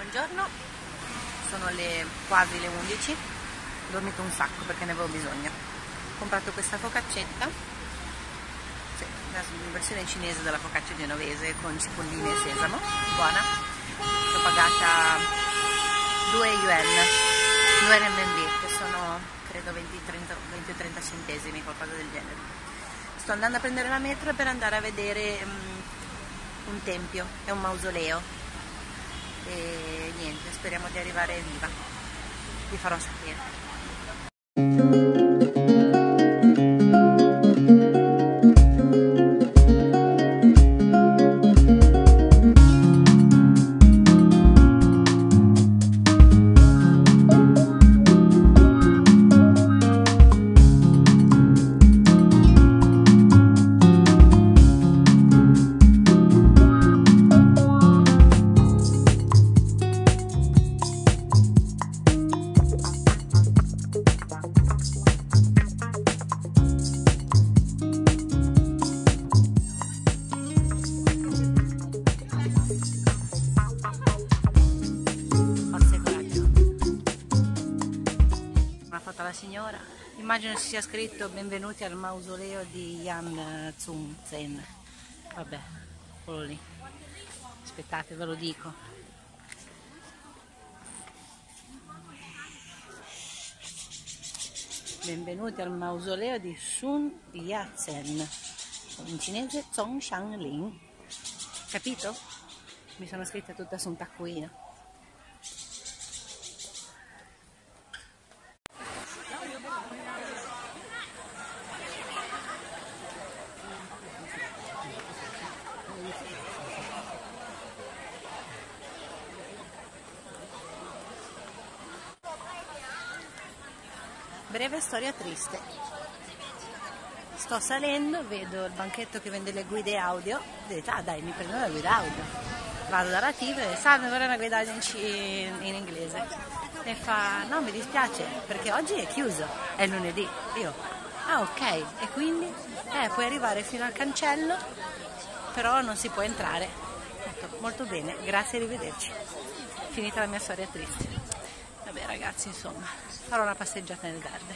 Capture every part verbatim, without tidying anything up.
Buongiorno, sono le quasi le undici, ho dormito un sacco perché ne avevo bisogno. Ho comprato questa focaccetta, sì, la versione cinese della focaccia genovese con cipolline e sesamo, buona. L'ho pagata due yuan, due renminbi, che sono credo venti trenta centesimi, qualcosa del genere. Sto andando a prendere la metro per andare a vedere um, un tempio, è un mausoleo. E niente, speriamo di arrivare viva, vi farò sapere. La signora, immagino si sia scritto benvenuti al mausoleo di Yan Zhongzhen. Vabbè, quello lì, aspettate, ve lo dico. Benvenuti al mausoleo di Sun Yat-sen, in cinese Zhongshanling. Capito? Mi sono scritta tutta su un taccuino. Breve storia triste. Sto salendo, vedo il banchetto che vende le guide audio. Ho detto, ah dai, mi prendo la guida audio. Vado dalla tiva e salve, vorrei una guida audio in, in inglese. E fa, no, mi dispiace, perché oggi è chiuso, è lunedì. Io, ah ok, e quindi? Eh, puoi arrivare fino al cancello, però non si può entrare. Ho detto, molto bene, grazie, arrivederci. Finita la mia storia triste. Vabbè ragazzi, insomma, farò una passeggiata nel garden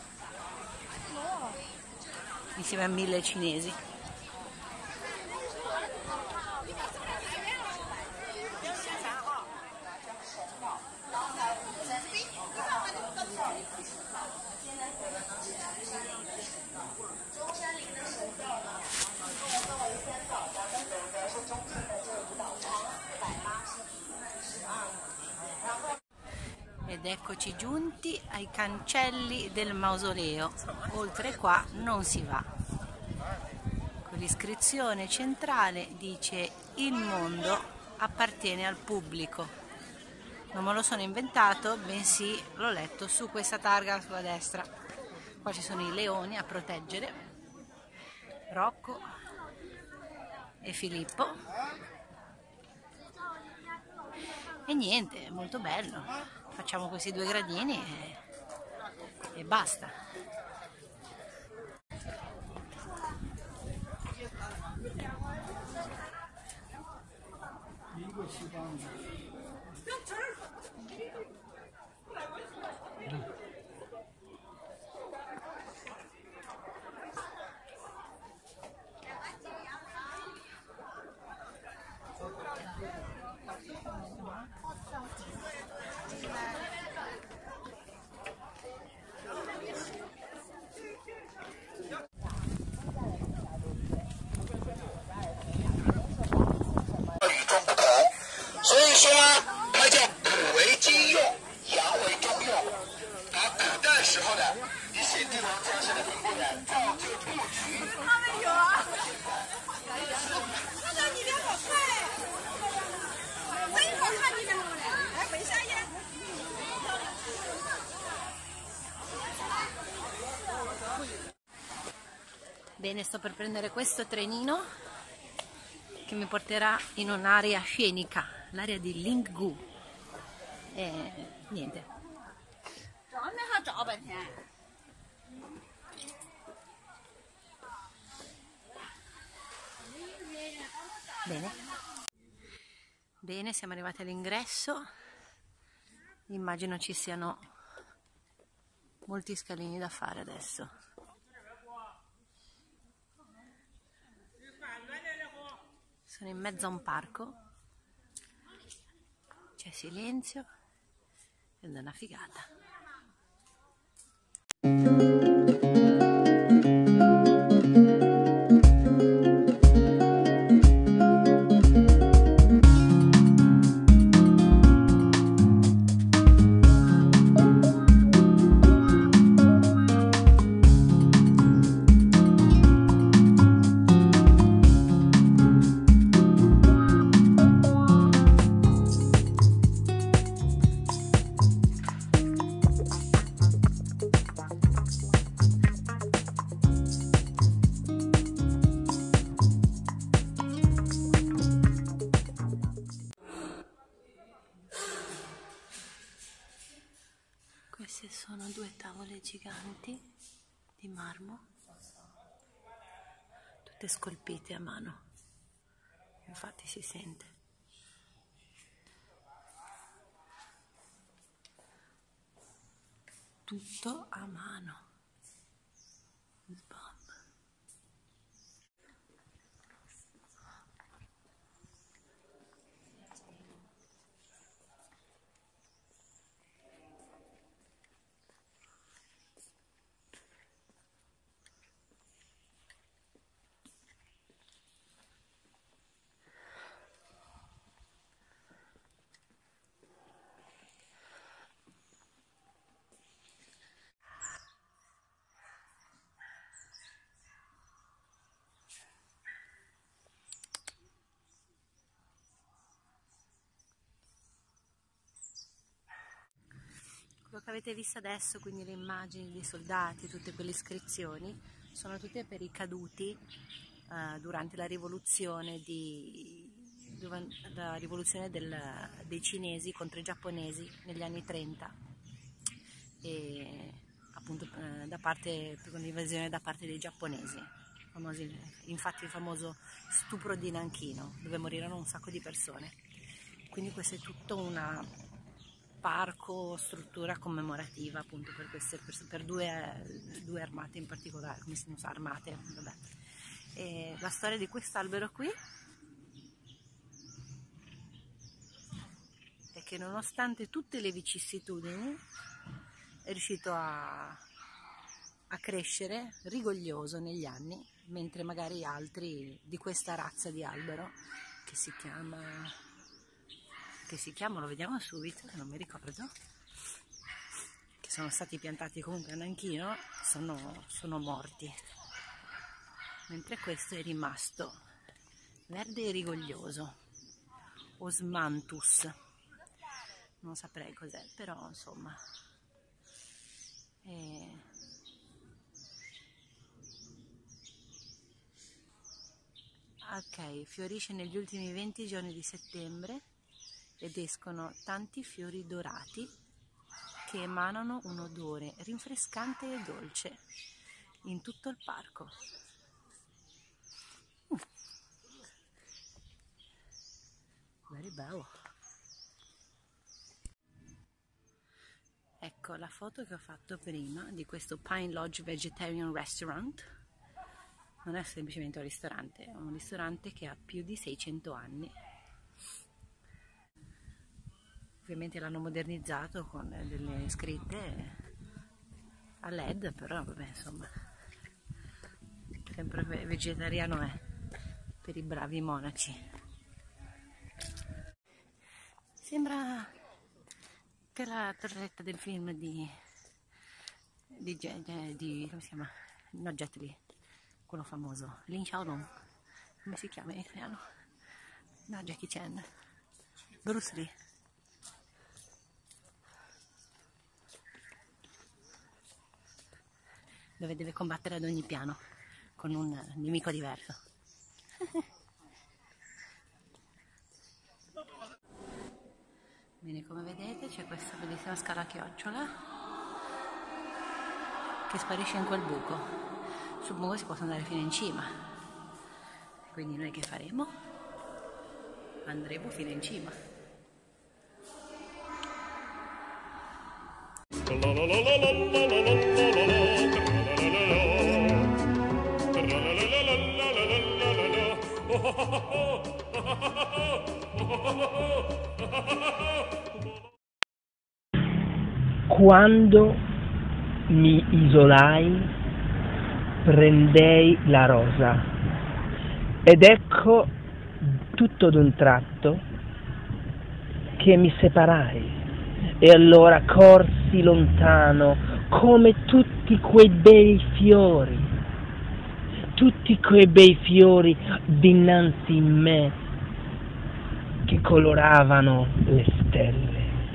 insieme a mille cinesi. Ed eccoci giunti ai cancelli del mausoleo. Oltre qua non si va. Con l'iscrizione centrale dice: il mondo appartiene al pubblico. Non me lo sono inventato, bensì l'ho letto su questa targa sulla destra. Qua ci sono i leoni a proteggere, Rocco e Filippo. E niente, è molto bello. Facciamo questi due gradini e, e basta. Bene, sto per prendere questo trenino che mi porterà in un'area scenica, l'area di Linggu. E niente. Bene. Bene, siamo arrivati all'ingresso. Immagino ci siano molti scalini da fare adesso. Sono in mezzo a un parco, c'è silenzio ed è una figata. Queste sono due tavole giganti di marmo, tutte scolpite a mano, infatti si sente. Tutto a mano. Quello che avete visto adesso, quindi le immagini dei soldati, tutte quelle iscrizioni, sono tutte per i caduti eh, durante la rivoluzione, di, la rivoluzione del, dei cinesi contro i giapponesi negli anni trenta, e appunto eh, da parte, con l'invasione da parte dei giapponesi. Famosi, infatti il famoso stupro di Nanchino, dove morirono un sacco di persone. Quindi questo è tutto una parco, struttura commemorativa appunto per queste per, per due, due armate in particolare, come si usa, armate, vabbè. E la storia di quest'albero qui è che nonostante tutte le vicissitudini è riuscito a, a crescere rigoglioso negli anni, mentre magari altri di questa razza di albero che si chiama che si chiama, lo vediamo subito, che non mi ricordo, che sono stati piantati comunque a Nanchino, sono, sono morti, mentre questo è rimasto verde e rigoglioso. Osmanthus, non saprei cos'è, però insomma è... ok, fiorisce negli ultimi venti giorni di settembre ed escono tanti fiori dorati che emanano un odore rinfrescante e dolce in tutto il parco. Uh. Very bello. Ecco la foto che ho fatto prima di questo Pine Lodge Vegetarian Restaurant. Non è semplicemente un ristorante, è un ristorante che ha più di seicento anni. Ovviamente l'hanno modernizzato con delle scritte a L E D, però vabbè, insomma, sempre vegetariano è per i bravi monaci. Sembra che la torretta del film di di, di, di come si chiama? No, Jet Li, quello famoso, Lin Xiaolong, come si chiama in italiano? No, Jackie Chan, Bruce Lee. Dove deve combattere ad ogni piano con un nemico diverso. Bene, come vedete c'è questa bellissima scala a chiocciola che sparisce in quel buco. Sul buco si può andare fino in cima. Quindi noi che faremo? andremo fino in cima. Quando mi isolai, prendei la rosa, ed ecco tutto d'un tratto che mi separai, e allora corsi lontano come tutti quei bei fiori, tutti quei bei fiori dinanzi in me che coloravano le stelle.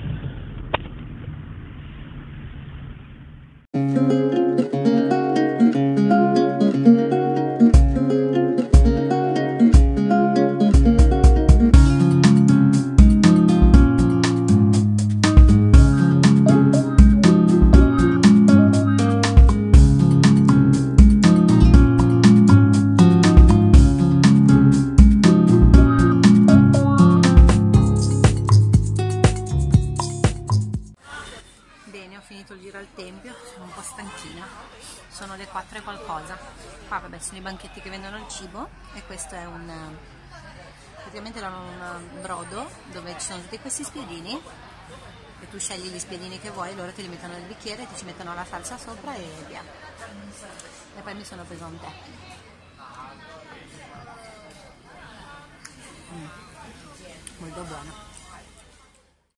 Bene, ho finito il giro al tempio, sono un po' stanchina, sono le quattro e qualcosa. Qua vabbè sono i banchetti che vendono il cibo e questo è un praticamente era un brodo dove ci sono tutti questi spiedini e tu scegli gli spiedini che vuoi, loro te li mettono nel bicchiere, ti ci mettono la salsa sopra e via. E poi mi sono preso un tè. Mm. Molto buono.